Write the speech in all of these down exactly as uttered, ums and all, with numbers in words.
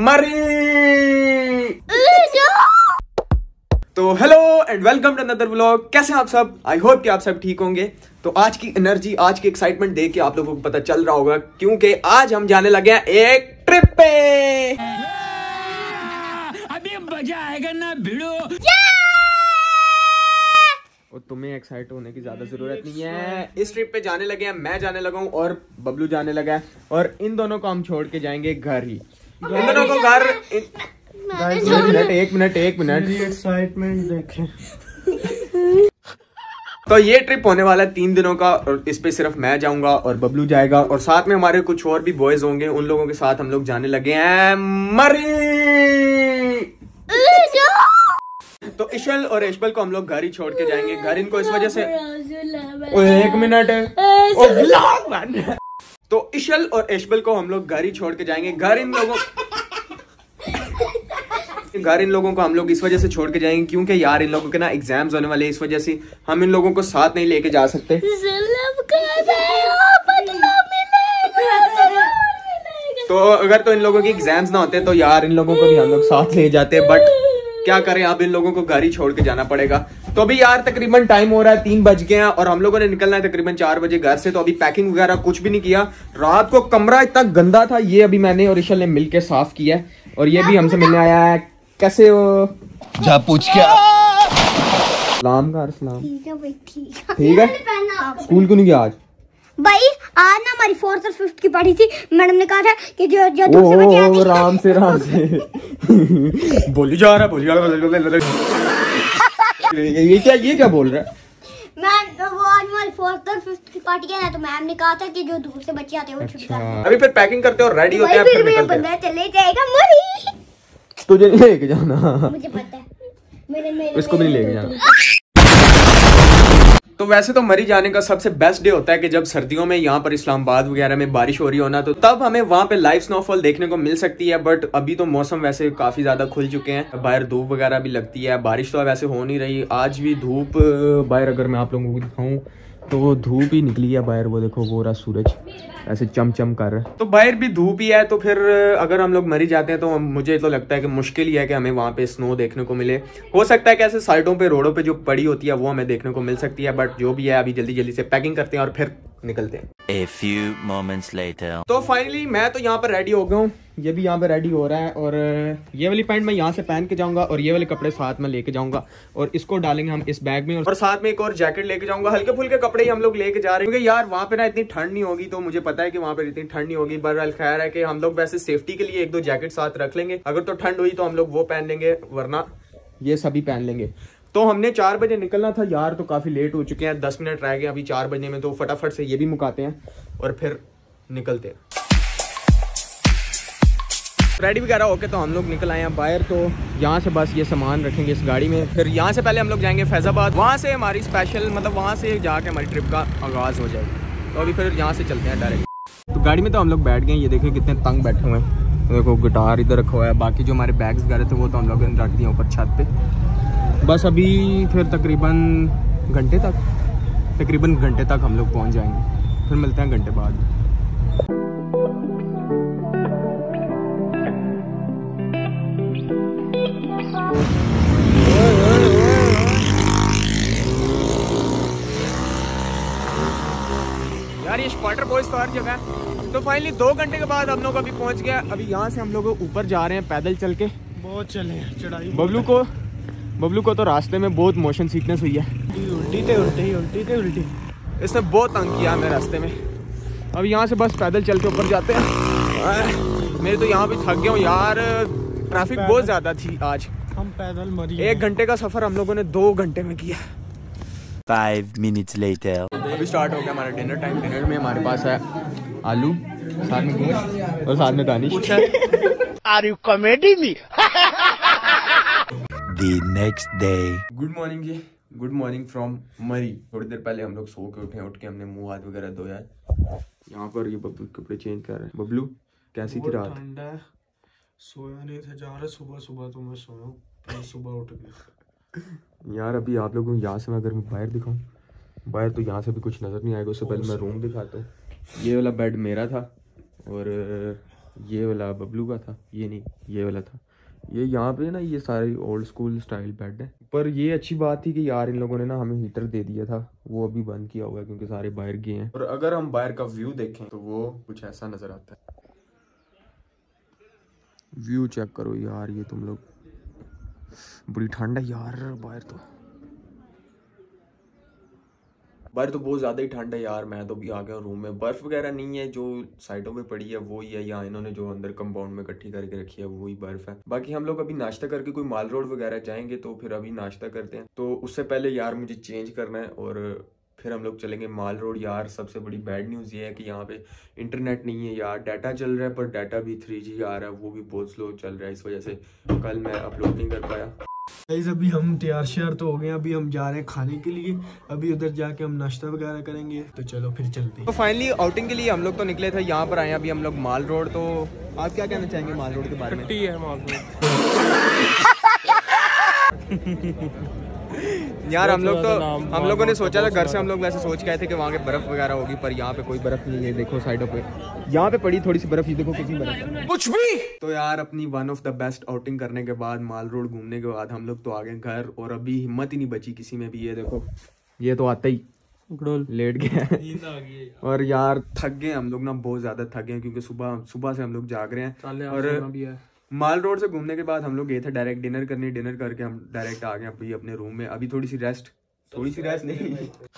मरी। तो hello and welcome to another vlog. कैसे हैं आप सब? आई होप कि आप सब ठीक होंगे। तो आज की एनर्जी, आज की एक्साइटमेंट देख के आप लोगों को पता चल रहा होगा, क्योंकि आज हम जाने लगे हैं एक ट्रिप पे। अभी मजा आएगा ना भिड़ो। और तुम्हें एक्साइट होने की ज्यादा जरूरत नहीं है। इस ट्रिप पे जाने लगे हैं, मैं जाने लगा हूँ और बबलू जाने लगा है, और इन दोनों को हम छोड़ के जाएंगे घर ही। इन दोनों को घर एक मिनट एक मिनट एक मिनट एक्साइटमेंट देखें। तो ये ट्रिप होने वाला है तीन दिनों का, और इस पे सिर्फ मैं जाऊंगा और बबलू जाएगा, और साथ में हमारे कुछ और भी बॉयज होंगे। उन लोगों के साथ हम लोग जाने लगे हैं मरी। तो इशल और एशबल को हम लोग घर ही छोड़ के जाएंगे। घर इनको इस वजह से एक मिनट है। तो इशल और एशबल को हम लोग घर ही छोड़ के जाएंगे। घर इन लोगों घर इन लोगों को हम लोग इस वजह से छोड़ के जाएंगे क्योंकि यार इन लोगों के ना एग्जाम्स होने वाले, इस वजह से हम इन लोगों को साथ नहीं लेके जा सकते। तो अगर तो इन लोगों के एग्जाम्स ना होते तो यार इन लोगों को भी हम लोग साथ ले जाते, बट क्या करें, अब इन लोगों को घर ही छोड़ के जाना पड़ेगा। तो अभी यार तकरीबन टाइम हो रहा है, तीन बज गए हैं और हम लोगों ने निकलना है तकरीबन चार बजे घर से। तो अभी पैकिंग वगैरह कुछ भी नहीं किया। रात को कमरा इतना गंदा था, ये अभी मैंने और इशल ने मिलके साफ किया है, और ये भी हमसे मिलने आया है। कैसे हो? जा पूछ क्या? सलाम का सलाम। ठीक है। स्कूल क्यों नहीं गया आज? भाई आज ना हमारी फोर्थ और फिफ्थ की पढ़ी थी, मैडम ने कहा था कि जो जो दूसरे बच्चे आते हैं। राम से राम से बोली जा रहा बोली जा रहा ये क्या ये क्या बोल रहा है? मैम वो आज हमारी फोर्थ और फिफ्थ की पार्टी है ना, तो मैम ने कहा था कि जो दूसरे बच्चे आते हैं वो छुट्टी करते हैं। अभी फिर पैकिंग करते और रेडी होते हैं, फिर निकलते हैं। चले जाएगा मरी। तुझे नहीं लेके जाना, मुझे पता है। मेरे मेरे इसको भी नहीं लेके जाना। तो वैसे तो मरी जाने का सबसे बेस्ट डे होता है कि जब सर्दियों में यहाँ पर इस्लामाबाद वगैरह में बारिश हो रही हो ना, तो तब हमें वहाँ पे लाइव स्नोफॉल देखने को मिल सकती है। बट अभी तो मौसम वैसे काफी ज्यादा खुल चुके हैं, बाहर धूप वगैरह भी लगती है। बारिश तो वैसे हो नहीं रही, आज भी धूप बाहर अगर मैं आप लोगों को दिखाऊं तो धूप ही निकली है बाहर। वो देखो वो रहा सूरज ऐसे चमचम कर रहा है, तो बाहर भी धूप ही है। तो फिर अगर हम लोग मरी जाते हैं तो मुझे तो लगता है कि मुश्किल ही है कि हमें वहाँ पे स्नो देखने को मिले। हो सकता है कि ऐसे साइडों पे रोडों पे जो पड़ी होती है वो हमें देखने को मिल सकती है, बट जो भी है अभी जल्दी जल्दी से पैकिंग करते हैं और फिर निकलते हैं। A few moments later. तो फाइनली मैं तो यहाँ पर रेडी हो गया हूँ, ये भी यहाँ पे रेडी हो रहा है, और ये वाली पैंट मैं यहाँ से पहन के जाऊंगा और ये वाले कपड़े साथ में लेके जाऊंगा, और इसको डालेंगे हम इस बैग में, और साथ में एक और जैकेट लेके जाऊंगा। हल्के फुल्के कपड़े ही हम लोग लेके जा रहे हैं क्योंकि यार वहाँ पे ना इतनी ठंड नहीं होगी। तो मुझे पता है कि वहाँ पे इतनी ठंड नहीं होगी, बहरहाल खैर है कि हम लोग वैसे सेफ्टी के लिए एक दो जैकेट साथ रख लेंगे। अगर तो ठंड हुई तो हम लोग वो पहन लेंगे, वरना ये सभी पहन लेंगे। तो हमने चार बजे निकलना था यार, तो काफी लेट हो चुके हैं, दस मिनट रह गए अभी चार बजे में। तो फटाफट से ये भी मुकाते हैं और फिर निकलते हैं। रेडी वगैरह होके तो हम लोग निकल आए हैं बाहर। तो यहाँ से बस ये सामान रखेंगे इस गाड़ी में, फिर यहाँ से पहले हम लोग जाएंगे फैजाबाद, वहाँ से हमारी स्पेशल मतलब वहाँ से जाके हमारी ट्रिप का आगाज़ हो जाएगा। तो अभी फिर यहाँ से चलते हैं डायरेक्ट। तो गाड़ी में तो हम लोग बैठ गए, ये देखिए कितने तंग बैठे हुए हैं। देखो गिटार इधर रखा हुआ है, बाकी जो हमारे बैग्स वगैरह थे वो तो हम लोगों ने रख दिए ऊपर छत पे। बस अभी फिर तकरीबन घंटे तक तकरीबन घंटे तक हम लोग पहुँच जाएंगे, फिर मिलते हैं घंटे बाद। यार ये स्पॉटर बॉयज तो हर जगह है। तो फाइनली दो घंटे के बाद हम लोग अभी पहुंच गया। अभी यहाँ से हम लोग ऊपर जा रहे हैं पैदल चल के, बहुत चले हैं चढ़ाई। बबलू को बबलू को तो रास्ते में बहुत मोशन सिकनेस हुई है, उल्टी थे उल्टी उल्टी थे उल्टी इसने बहुत तंग किया हमें रास्ते में। अब यहाँ से बस पैदल चल के ऊपर जाते हैं। मैं तो यहाँ भी थक गया हूँ यार, ट्रैफिक बहुत ज्यादा थी आज। हम पैदल मरी, एक घंटे का सफर हम लोगों ने दो घंटे में किया। Five minutes later. अभी स्टार्ट हो गया हमारा डिनर टाइम। डिनर में हमारे पास है आलू, साथ में गोश्त और साथ में Danish. Are you comedy me? The next day. Good morning जी, गुड मॉर्निंग फ्रॉम मरी। थोड़ी देर पहले हम लोग सो के उठे, उठ के हमने मुंह हाथ वगैरह धोया है। यहाँ पर ये बबलू कपड़े चेंज कर रहे हैं। बबलू कैसी थी रात? ठंडा है, सोया नहीं था, जा रहा सुबह सुबह तो मैं सोया, सुबह उठ गया। यार अभी आप लोगों को यहाँ से मैं अगर मैं बाहर दिखाऊं, बाहर तो यहाँ से भी कुछ नज़र नहीं आएगा। उससे पहले मैं रूम दिखाता हूँ। ये वाला बेड मेरा था और ये वाला बबलू का था, ये नहीं ये वाला था। ये यहाँ पे ना ये सारे ओल्ड स्कूल स्टाइल बेड है। पर ये अच्छी बात थी कि यार इन लोगों ने ना हमें हीटर दे दिया था, वो अभी बंद किया हुआ है क्योंकि सारे बाहर गए हैं। और अगर हम बाहर का व्यू देखें तो वो कुछ ऐसा नजर आता है। व्यू चेक करो यार, ये तुम लोग, बड़ी ठंड है यार बाहर तो बाहर तो बहुत ज़्यादा ही ठंड है यार। मैं तो भी आ गया रूम में। बर्फ़ वगैरह नहीं है, जो साइडों पे पड़ी है वो ही है, या इन्होंने जो अंदर कंपाउंड में इकट्ठी करके रखी है वो ही बर्फ़ है। बाकी हम लोग अभी नाश्ता करके कोई माल रोड वगैरह जाएंगे, तो फिर अभी नाश्ता करते हैं। तो उससे पहले यार मुझे चेंज करना है और फिर हम लोग चलेंगे माल रोड। यार सबसे बड़ी बैड न्यूज़ ये है कि यहाँ पे इंटरनेट नहीं है यार। डाटा चल रहा है पर डाटा भी थ्री जी आ रहा है, वो भी बहुत स्लो चल रहा है। इस वजह से कल मैं अपलोड नहीं कर पाया। गाइस अभी हम तैयार श्यार तो हो गए, अभी हम जा रहे हैं खाने के लिए। अभी उधर जाके हम नाश्ता वगैरह करेंगे, तो चलो फिर चलते हैं। तो फाइनली आउटिंग के लिए हम लोग तो निकले थे, यहाँ पर आए अभी हम लोग माल रोड। तो आप क्या कहना चाहेंगे माल रोड के बारे में? है माल रोड यार हम लोग तो हम लोगों ने सोचा था, घर से हम लोग वैसे सोच के आए थे कि वहाँ पे बर्फ वगैरह होगी, पर यहाँ पे कोई बर्फ नहीं है। देखो साइडों पे यहाँ पे पड़ी थोड़ी सी बर्फ, ये देखो कितनी बर्फ कुछ भी। तो यार अपनी one of the best outing करने के बाद, माल रोड घूमने के बाद हम लोग तो आ गए घर, और अभी हिम्मत ही नहीं बची किसी में भी। ये देखो ये तो आता ही लेट गया और यार थक गए हम लोग ना, बहुत ज्यादा थक गए क्योंकि सुबह सुबह से हम लोग जाग रहे हैं। और माल रोड से घूमने के बाद हम लोग गए थे डायरेक्ट डिनर करने। डिनर करके हम डायरेक्ट आ गए अभी अपने रूम में। अभी थोड़ी सी रेस्ट थोड़ी सी रेस्ट नहीं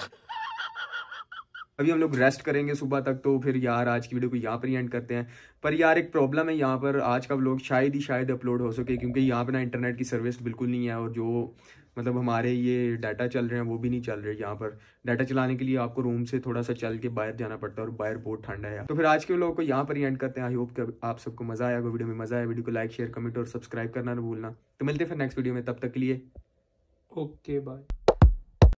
अभी हम लोग रेस्ट करेंगे सुबह तक। तो फिर यार आज की वीडियो को यहाँ पर ही एंड करते हैं। पर यार एक प्रॉब्लम है यहाँ पर, आज का व्लॉग शायद ही शायद अपलोड हो सके क्योंकि यहाँ पे ना इंटरनेट की सर्विस बिल्कुल नहीं है, और जो मतलब हमारे ये डाटा चल रहे हैं वो भी नहीं चल रहे। यहाँ पर डाटा चलाने के लिए आपको रूम से थोड़ा सा चल के बाहर जाना पड़ता है, और बाहर बहुत ठंडा है। तो फिर आज के व्लॉग को यहाँ पर ही एंड करते हैं। आई होप कि आप सबको मजा आया, वीडियो में मजा आया। वीडियो को लाइक शेयर कमेंट और सब्सक्राइब करना ना भूलना। तो मिलते हैं फिर नेक्स्ट वीडियो में, तब तक के लिए ओके बाय।